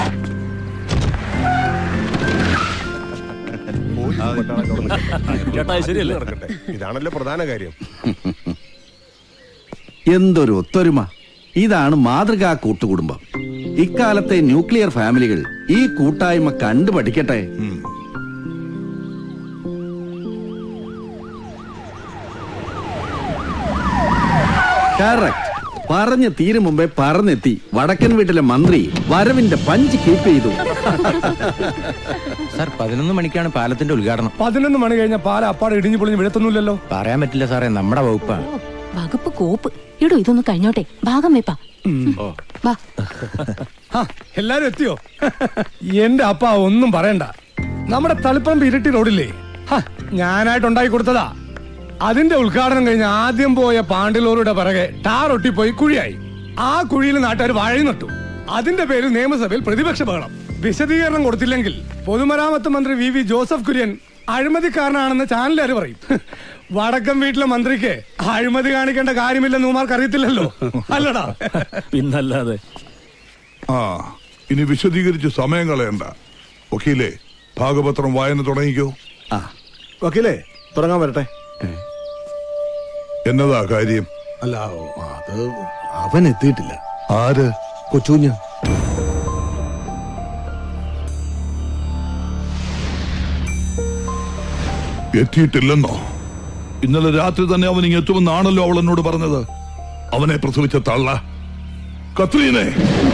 ഇതാണല്ലോ പ്രധാന കാര്യം. എന്തൊരു ഒത്തൊരുമ! ഇതാണ് മാതൃകാ കൂട്ടുകുടുംബം. ഇക്കാലത്തെ ന്യൂക്ലിയർ ഫാമിലികൾ ഈ കൂട്ടായ്മ കണ്ടു പഠിക്കട്ടെ. കറക്റ്റ്. പറഞ്ഞു തീരും മുമ്പേ പറന്നെത്തി വടക്കൻ വീട്ടിലെ മന്ത്രി വരവിന്റെ പഞ്ച് കീപ്പ് ചെയ്തു. സാർ 11 മണിക്കാണ് പാലത്തിന്റെ ഉദ്ഘാടനം. 11 മണി കഴിഞ്ഞ പാല അപ്പാടെ ഇടിഞ്ഞു പൊളിഞ്ഞ് വീഴത്തൊന്നുമില്ലല്ലോ. പറയാൻ പറ്റില്ല സാറേ, നമ്മുടെ വകുപ്പാണ്. വകുപ്പ് കോപ്പ്. ഇടോ ഇതൊന്ന് കഴിഞ്ഞോട്ടെ, ഭാഗം വെപ്പാ. എല്ലാരും എത്തിയോ? എന്റെ അപ്പ ഒന്നും പറയണ്ട. നമ്മുടെ തളിപ്പറമ്പ് ഇരട്ടി റോഡില്ലേ, ഞാനായിട്ട് ഉണ്ടാക്കി കൊടുത്തതാ. അതിന്റെ ഉദ്ഘാടനം കഴിഞ്ഞ് ആദ്യം പോയ പാണ്ടിലോറിയുടെ പിറകെ ടാർ ഒട്ടിപ്പോയി കുഴിയായി. ആ കുഴിയിൽ നാട്ടുകാർ വാഴ നട്ടു. അതിന്റെ പേരിൽ നിയമസഭയിൽ പ്രതിപക്ഷ ബഹളം. വിശദീകരണം കൊടുത്തില്ലെങ്കിൽ പൊതുമരാമത്ത് മന്ത്രി വി ജോസഫ് കുര്യൻ അഴിമതിക്കാരനാണെന്ന് ചാനലുകാർ പറയും. വടക്കൻ വീട്ടിലെ മന്ത്രിക്ക് അഴിമതി കാണിക്കേണ്ട കാര്യമില്ലെന്ന് ഉമാർക്ക് അറിയത്തില്ലല്ലോ, അല്ലടാ? പിന്നല്ലാതെ. ഇനി വിശദീകരിച്ച് സമയം കളയണ്ട. വക്കീലേ, ഭാഗപത്രം വായന തുടങ്ങിക്കോ. വക്കീലേ, തുടങ്ങാൻ വരട്ടെ. എന്നതാ കാര്യം? അല്ല, അത് അവൻ എത്തിയിട്ടില്ല. ആര്? കൊച്ചുകുഞ്ഞ്. എത്തിയിട്ടില്ലെന്നോ? ഇന്നലെ രാത്രി തന്നെ അവൻ ഇങ്ങ് എത്തുമെന്നാണല്ലോ അവൾ എന്നോട് പറഞ്ഞത്. അവനെ പ്രസവിച്ച തള്ള കത്രീനെ.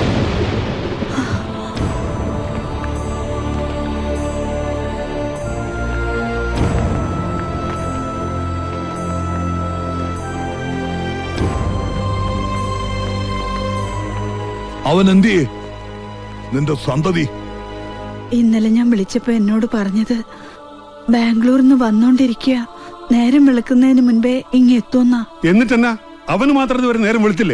അവൻ എന്തിയെ? നിന്റെ സന്തതി ഇന്നലെ ഞാൻ വിളിച്ചപ്പോ എന്നോട് പറഞ്ഞത് ബാംഗ്ലൂരിൽ നിന്ന് വന്നോണ്ടിരിക്കുക, നേരം വെളുക്കുന്നതിന് മുൻപേ ഇങ്ങെത്തുന്ന. എന്നിട്ടെന്നാ അവന് മാത്രം ഇതുവരെ നേരം വെളുത്തില്ലേ?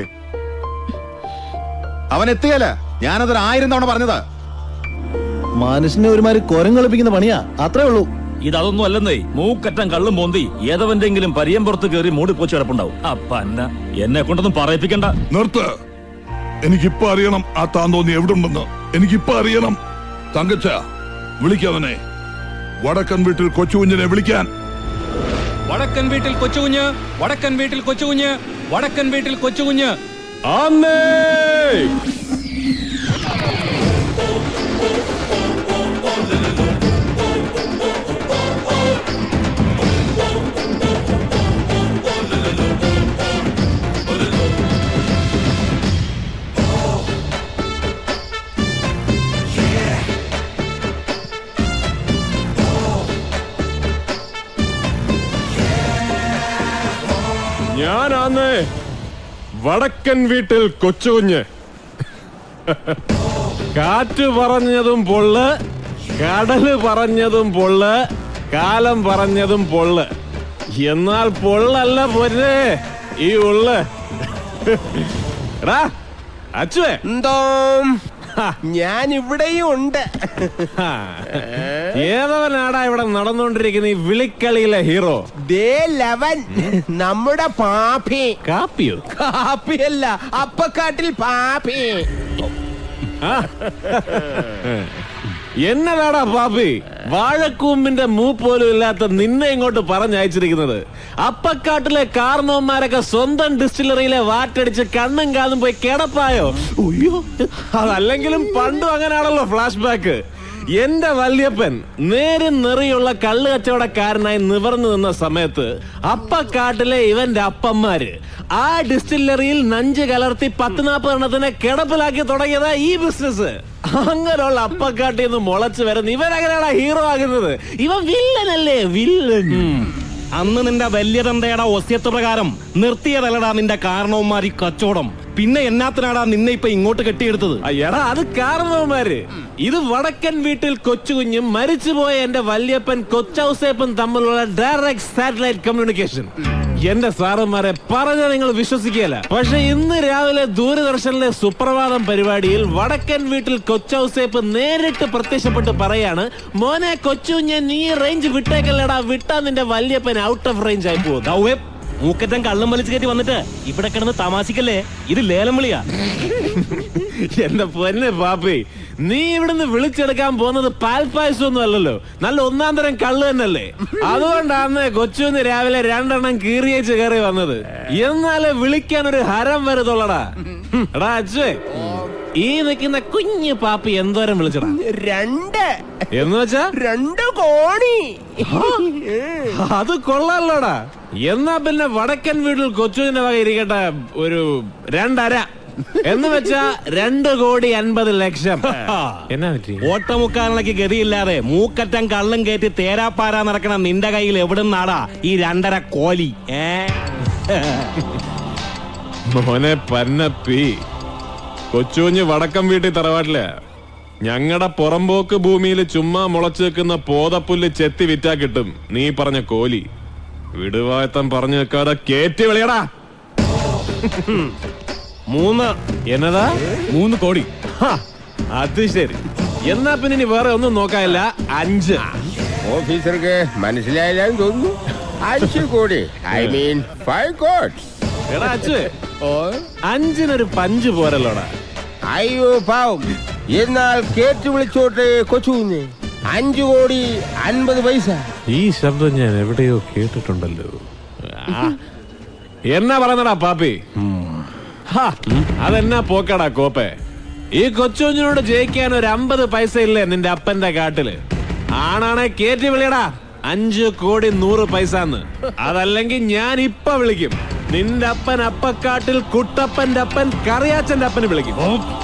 അവൻ എത്തുകയല്ല, ഞാനതൊരു 1000 തവണ പറഞ്ഞതാ. മനുഷ്യനെ ഒരുമാതിരി കൊരങ്ങളിപ്പിക്കുന്ന പണിയാ, അത്രേ ഉള്ളൂ. ഇതൊന്നും അല്ലെന്നേ. മൂക്കറ്റം കള്ളും പോന്തി ഏതവന്റെങ്കിലും പരിയമ്പുറത്ത് കയറി മൂടിപ്പോച്ച് കിടപ്പുണ്ടാവും. അപ്പന്ന എന്നെ കൊണ്ടൊന്നും പറയിപ്പിക്കണ്ട. നിർത്ത്. എനിക്കിപ്പോ അറിയണം ആ താന്തോന്നി എവിടുണ്ടെന്ന്. എനിക്കിപ്പോ അറിയണം. തങ്കച്ച, വിളിക്കവനെ. വടക്കൻ വീട്ടിൽ കൊച്ചുകുഞ്ഞിനെ വിളിക്കാൻ. വടക്കൻ വീട്ടിൽ കൊച്ചുകുഞ്ഞ്, വടക്കൻ വീട്ടിൽ കൊച്ചുകുഞ്ഞ്, വടക്കൻ വീട്ടിൽ കൊച്ചുകുഞ്ഞ്. ഞാനാന്ന് വടക്കൻ വീട്ടിൽ കൊച്ചുകുഞ്ഞ്. കാറ്റ് പറഞ്ഞതും പൊള്ള്, കടല് പറഞ്ഞതും പൊള്ള്, കാലം പറഞ്ഞതും പൊള്ള്. എന്നാൽ പൊള്ളല്ല പൊന്നേ ഈ ഉള്ള്. അച്ചുവേ, എന്തോ ഞാൻ ഇവിടെയും ഉണ്ട്. ഏതവനാടാ ഇവിടെ നടന്നുകൊണ്ടിരിക്കുന്ന ഈ വിളിക്കളിയിലെ ഹീറോ? നമ്മുടെ പാപ്പി. കാപ്പിയോ? കാപ്പിയല്ല, അപ്പക്കാട്ടിൽ പാപ്പി. എന്നതാടാ പാപ്പി വാഴക്കൂമ്പിന്റെ മൂപ്പോലും ഇല്ലാത്ത നിന്നെ ഇങ്ങോട്ട് പറഞ്ഞയച്ചിരിക്കുന്നത്? അപ്പക്കാട്ടിലെ കാർന്നോന്മാരൊക്കെ സ്വന്തം ഡിസ്റ്റിലറിയിലെ വാറ്റടിച്ച് കണ്ണും കാതും പോയി കിടപ്പായോ? അതല്ലെങ്കിലും പണ്ടും അങ്ങനെയാണല്ലോ ഫ്ലാഷ് ബാക്ക്. എന്റെ വല്യപ്പൻ നേരും നെറിയുള്ള കള്ളു കച്ചവടക്കാരനായി നിവർന്നു നിന്ന സമയത്ത് അപ്പക്കാട്ടിലെ ഇവന്റെ അപ്പന്മാര് ആ ഡിസ്റ്റിലറിയിൽ നഞ്ച് കലർത്തി 10-40 എണ്ണത്തിനെ കിടപ്പിലാക്കി തുടങ്ങിയതാ ഈ ബിസിനസ്. അങ്ങനെയുള്ള അപ്പക്കാട്ടിൽ നിന്ന് മുളച്ചു വരുന്ന ഇവനെങ്ങനെയാണ് ഹീറോ ആകുന്നത്? ഇവൻ വില്ലനല്ലേ, വില്ലൻ. അന്ന് നിന്റെ വലിയ തന്തയുടെ ഒസ്യത്ത് പ്രകാരം നിർത്തിയതല്ലടാ നിന്റെ കാരണവന്മാർ ഈ കച്ചവടം. പിന്നെ എന്നാത്തിനാടാ നിന്നെ ഇപ്പൊ ഇങ്ങോട്ട് കെട്ടിയെടുത്തത്? എടാ, അത് കാരണവന്മാര്. ഇത് വടക്കൻ വീട്ടിൽ കൊച്ചുകുഞ്ഞും മരിച്ചുപോയ എന്റെ വല്യപ്പൻ കൊച്ചൗസേപ്പൻ തമ്മിലുള്ള ഡയറക്ട് സാറ്റലൈറ്റ് കമ്മ്യൂണിക്കേഷൻ. എന്റെ സാറന്മാരെ പറഞ്ഞ നിങ്ങൾ വിശ്വസിക്കുകയല്ല. പക്ഷെ ഇന്ന് രാവിലെ ദൂരദർശനിലെ സുപ്രഭാതം പരിപാടിയിൽ വടക്കൻ വീട്ടിൽ കൊച്ചൗസേപ്പ് നേരിട്ട് പ്രത്യക്ഷപ്പെട്ട് പറയാണ്, മോനെ കൊച്ചുകുഞ്ഞ് നീ റേഞ്ച് വിട്ടേക്കല്ലടാ, വിട്ടാ നിന്റെ വല്യപ്പൻ ഔട്ട് ഓഫ് റേഞ്ച് ആയി പോകും. മൂക്കറ്റം കള്ളം വലിച്ചു കയറ്റി വന്നിട്ട് ഇവിടെ കിടന്ന് തമാശിക്കല്ലേ, ഇത് ലേലം വിളിയാ. എന്റെ പൊന്നെ പാപ്പി, നീ ഇവിടുന്ന് വിളിച്ചെടുക്കാൻ പോകുന്നത് പാൽപ്പായസം ഒന്നും അല്ലല്ലോ, നല്ല ഒന്നാം തരം കള്ള് തന്നെയല്ലേ. അതുകൊണ്ടാണ് കൊച്ചുന്ന് രാവിലെ 2 എണ്ണം കീറിയേച്ച് കയറി വന്നത്. എന്നാലേ വിളിക്കാൻ ഒരു ഹരം വരുതുള്ളടാ. എടാ അച്ഛേ, ഈ നിൽക്കുന്ന കുഞ്ഞു പാപ്പി എന്തോരം വിളിച്ചടാ? 2 എന്ന് വെച്ചാ 2 കോടി. അത് കൊള്ളാലോടാ. എന്നാ പിന്നെ വടക്കൻ വീട്ടിൽ കൊച്ചുവിന്റെ വക ഇരിക്കട്ടെ ഒരു 2.5 എന്ന് വെച്ചാ 2,50,00,000. എന്നാ പറ്റി? ഓട്ടമുക്കാലിനൊക്കെ ഗതിയില്ലാതെ മൂക്കറ്റം കള്ളും കയറ്റി തേരാപ്പാരാ നടക്കണ നിന്റെ കയ്യിൽ എവിടുന്നാടാ ഈ 2.5 കോലി? മോനെ പന്നപ്പി, കൊച്ചുകുഞ്ഞ് വടക്കം വീട്ടിൽ തറവാട്ടില്ല. ഞങ്ങളുടെ പുറമ്പോക്ക് ഭൂമിയിൽ ചുമ്മാ മുളച്ചു വെക്കുന്ന പോതപ്പുല്ല് ചെത്തി വിറ്റാ കിട്ടും നീ പറഞ്ഞ കോലി. വിടുവായത്തം പറഞ്ഞു വെക്കാതെ കേറ്റി വിളിയടാ. 3. എന്നതാ? 3 കോടി. അത് ശരി. എന്നാ പിന്നെ ഇനി വേറെ ഒന്നും നോക്കാനില്ല. 5. ഓഫീസർക്ക് മനസ്സിലായില്ലാന്ന് തോന്നുന്നു. 5 കോടി, ഐ മീൻ 5 കോടി. എടാ അച്ഛേ, 5-നൊരു പഞ്ച് പോരല്ലോടാ. അയ്യോ പാവം, എന്നാൽ കേട്ട് വിളിച്ചോട്ടെ കൊച്ചുകുഞ്ഞ്. 5 കോടി 50 പൈസ. ഈ ശബ്ദം ഞാൻ എവിടെയോ കേട്ടിട്ടുണ്ടല്ലോ. എന്നാ പറയുന്നടാ പാപ്പി? അതെന്നാ പോക്കടാ കോപ്പേ. ഈ കൊച്ചുകുഞ്ഞിനോട് ജയിക്കാൻ ഒരു 50 പൈസ ഇല്ലേ നിന്റെ അപ്പന്റെ കാട്ടില്? ആണാണെ കേറ്റി വിളിയടാ. 5 കോടി 100 പൈസന്ന്. അതല്ലെങ്കിൽ ഞാൻ ഇപ്പൊ വിളിക്കും. നിന്റെ അപ്പൻ അപ്പക്കാട്ടിൽ കുട്ടപ്പന്റെ അപ്പൻ കറിയാച്ചന്റെ അപ്പന് വിളിക്കും.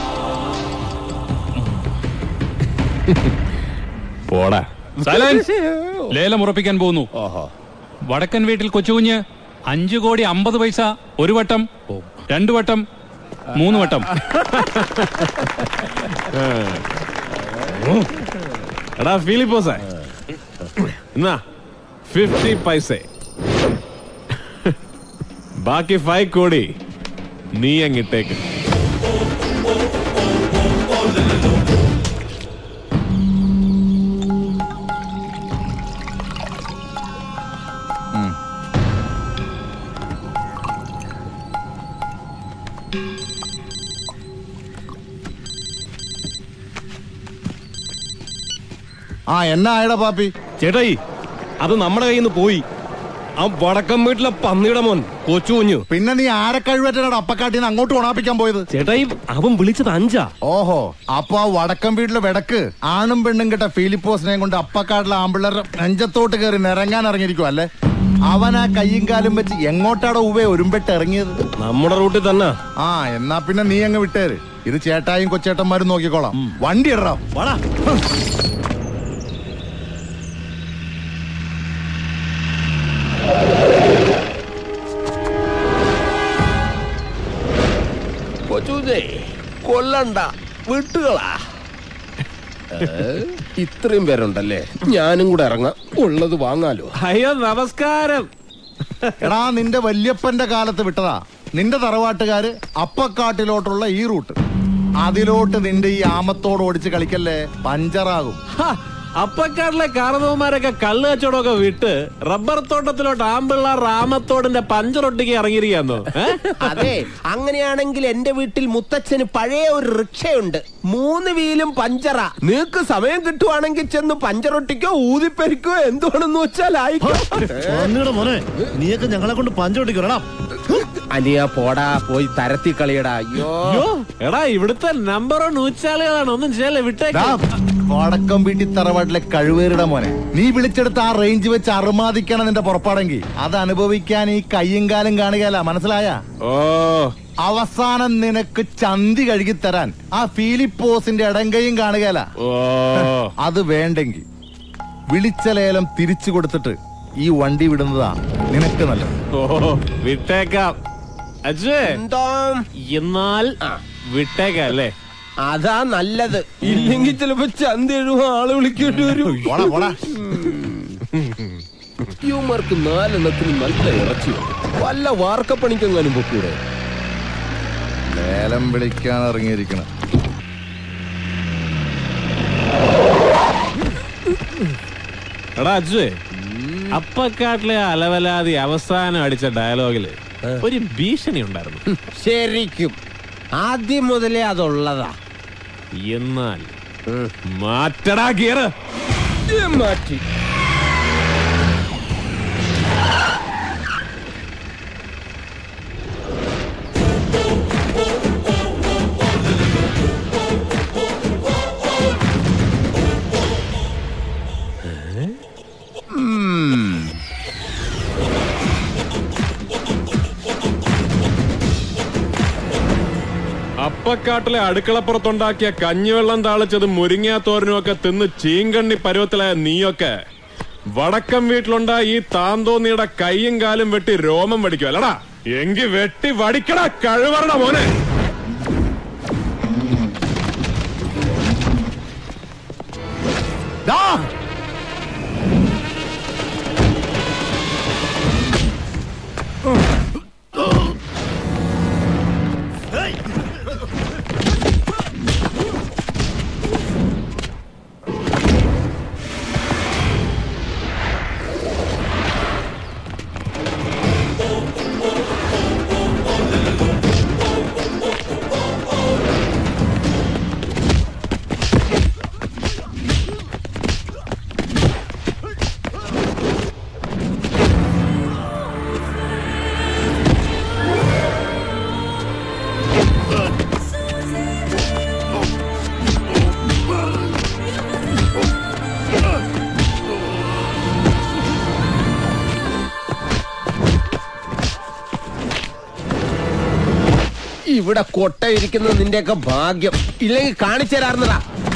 പോടാ. സൈലൻസ്. ലേലം ഉറപ്പിക്കാൻ പോകുന്നു. വടക്കൻ വീട്ടിൽ കൊച്ചുകുഞ്ഞ് 5 കോടി 50 പൈസ 1 വട്ടം, 2 വട്ടം, 3 വട്ടം. എടാ ഫിലിപ്പോസേ, എന്നാ 50 പൈസ. ബാക്കി 5 കോടി നീ അങ്ങിട്ടേക്ക്. എന്നാ ആയടാ പാപ്പി? ചേട്ടായി, അത് നമ്മുടെ കയ്യിൽ നിന്ന് പോയി. ആ വടക്കം വീട്ടിലെ പന്നിയുടെ മോൻ കൊച്ചു കുഞ്ഞു. പിന്നെ നീ ആരെ കഴിവേറ്റാണ് അപ്പക്കാട്ടിന്ന് അങ്ങോട്ട് ഉണാപ്പിക്കാൻ പോയത്? ചേട്ടായി, അവൻ വിളിച്ചത് 5. ഓഹോ, അപ്പൊ ആ വടക്കം വീട്ടിലെ വിടക്ക് ആണും പെണ്ണും കേട്ട ഫിലിപ്പോസിനെയും കൊണ്ട് അപ്പക്കാട്ടിലെ ആമ്പിള്ളേരുടെ നെഞ്ചത്തോട്ട് കയറി നിറങ്ങാൻ ഇറങ്ങിയിരിക്കും അല്ലേ? അവൻ ആ കയ്യും കാലും വെച്ച് എങ്ങോട്ടാടോ ഉവേ ഒരുമ്പെട്ട് ഇറങ്ങിയത്? നമ്മുടെ റൂട്ടിൽ തന്നെ. എന്നാ പിന്നെ നീ അങ്ങ് വിട്ടേര്. ഇത് ചേട്ടായും കൊച്ചേട്ടന്മാരും നോക്കിക്കോളാം. വണ്ടി ഇടാം. വാടാ. കൊച്ചുകുഞ്ഞേ, കൊല്ലണ്ട, വിട്ടുകളാ. ഇത്രയും പേരുണ്ടല്ലേ, ഞാനും കൂടെ ഇറങ്ങാം, ഉള്ളത് വാങ്ങാലോ. അയ്യോ നമസ്കാരം. എടാ, നിന്റെ വല്യപ്പന്റെ കാലത്ത് വിട്ടതാ നിന്റെ തറവാട്ടുകാര് അപ്പക്കാട്ടിലോട്ടുള്ള ഈ റൂട്ട്. അതിലോട്ട് നിന്റെ ഈ ആമത്തോട് ഓടിച്ച് കളിക്കല്ലേ, പഞ്ചറാകും. അപ്പക്കാട്ടിലെ കാരണവന്മാരൊക്കെ കള്ള് കച്ചവടമൊക്കെ വിട്ട് റബ്ബർ തോട്ടത്തിലോട്ട് ആമ്പിള്ളാർ ആമത്തോടിന്റെ പഞ്ചറൊട്ടിക്ക് ഇറങ്ങിയിരിക്കാന്നോ? അതെ, അങ്ങനെയാണെങ്കിൽ എന്റെ വീട്ടിൽ മുത്തച്ഛന് പഴയ ഒരു റിക്ഷയുണ്ട്. 3 വീലും പഞ്ചറ. നിനക്ക് സമയം കിട്ടുവാണെങ്കിൽ ചെന്ന് പഞ്ചറൊട്ടിക്കോ ഊതിപ്പെരിക്കോ എന്തുവാണെന്ന് വെച്ചാൽ ആയിക്കോ. മോനെ, നീയൊക്കെ ഞങ്ങളെ കൊണ്ട് പഞ്ചറൊട്ടിക്കണം. അനിയ പോടാ, പോയി തരത്തി കളിയടാ. അയ്യോ എടാ, ഇവിടുത്തെ നമ്പർ 1 നൂച്ചാളികളാണ്. ഒന്നും ചെയ്യല്ലേ, വിട്ടേക്ക്. വടക്കം വീട്ടിൽ തറവാട്ടിലെ കഴിവേറിട മോനെ, നീ വിളിച്ചെടുത്ത് ആ റേഞ്ച് വെച്ച് അറുമാദിക്കണം നിന്റെ പുറപ്പാടെങ്കിൽ അത് അനുഭവിക്കാൻ ഈ കയ്യും കാലും കാണുകയല്ല, മനസ്സിലായ? ഓ, അവസാനം നിനക്ക് ചന്തി കഴുകി തരാൻ ആ ഫിലിപ്പോസിന്റെ ഇടങ്കയും കാണുകയല്ല. അത് വേണ്ടെങ്കിൽ വിളിച്ച ലേലം തിരിച്ചു കൊടുത്തിട്ട് ഈ വണ്ടി വിടുന്നതാ നിനക്ക് നല്ലത്. ഓ, വിട്ടേക്കാം. എന്നാൽ വിട്ടേക്കാം അല്ലേ? അതാ നല്ലത്. ഇല്ലെങ്കിൽ ചിലപ്പോ ചന്ത എഴുപ ആള് വിളിക്കേണ്ടി വരും. യുമാർക്ക് 4 എണ്ണത്തിന് നല്ല ഇറച്ചി, വല്ല വാർക്കപ്പണിക്കെങ്ങാനും പൊക്കൂടെ. ലേലം വിളിക്കാൻ ഇറങ്ങിയിരിക്കണം. എടാ അച്ഛേ, അപ്പക്കാട്ടിലെ അലവലാതി അവസാനം അടിച്ച ഡയലോഗില് ഒരു ഭീഷണി ഉണ്ടായിരുന്നു. ശരിക്കും ആദ്യം മുതലേ അതുള്ളതാ. എന്നാൽ മാറ്റടാ ഗിയർ. മാറ്റി. അപ്പക്കാട്ടിലെ അടുക്കളപ്പുറത്തുണ്ടാക്കിയ കഞ്ഞിവെള്ളം താളിച്ചത് മുരിങ്ങാത്തോരനും ഒക്കെ തിന്ന് ചീങ്കണ്ണി പരുവത്തിലായ നീയൊക്കെ വടക്കം വീട്ടിലുണ്ടായ ഈ താന്തോന്നിയുടെ കൈയും കാലും വെട്ടി രോമം വടിക്കും അല്ലടാ? എങ്കി വെട്ടി വടിക്കടാ കഴിവറട മോനെ. ഇവിടെ കൊട്ടയിരിക്കുന്നത് നിന്റെയൊക്കെ ഭാഗ്യം. ഇല്ലെങ്കിൽ കാണിച്ചു തരാറുന്നതാ.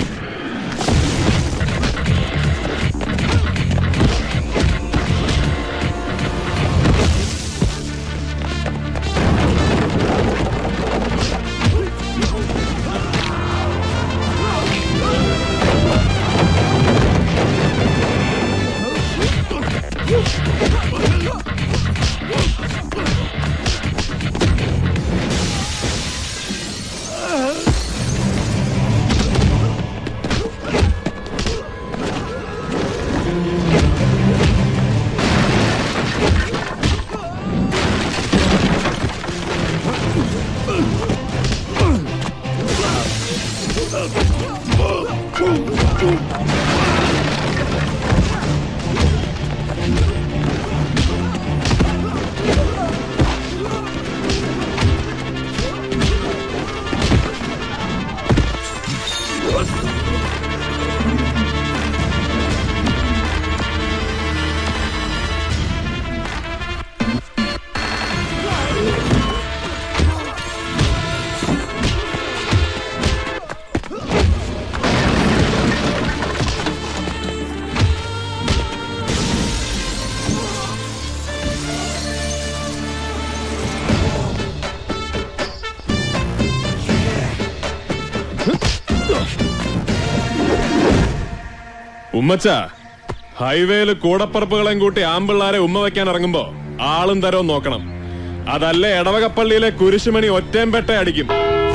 ഉമ്മച്ച, ഹൈവേയില് കൂടപ്പറപ്പുകളെയും കൂട്ടി ആമ്പിള്ളാരെ ഉമ്മ വെക്കാൻ ഇറങ്ങുമ്പോ ആളും തരവും നോക്കണം. അതല്ലേ എടവകപ്പള്ളിയിലെ കുരിശുമണി ഒറ്റേമ്പെട്ട അടിക്കും.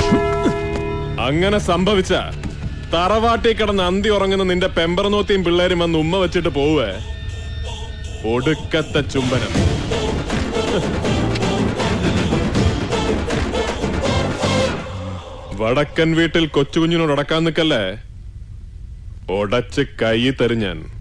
അങ്ങനെ സംഭവിച്ച തറവാട്ടി കിടന്ന് അന്തി ഉറങ്ങുന്ന നിന്റെ പെമ്പറനോത്തിയും പിള്ളേരും വന്ന് ഉമ്മ വെച്ചിട്ട് പോവേ ഒടുക്കത്തെ ചുംബനം. വടക്കൻ വീട്ടിൽ കൊച്ചുകുഞ്ഞിനോട് അടക്കാൻ നിക്കല്ലേ, ഒടച്ച് കൈ തരും ഞാൻ.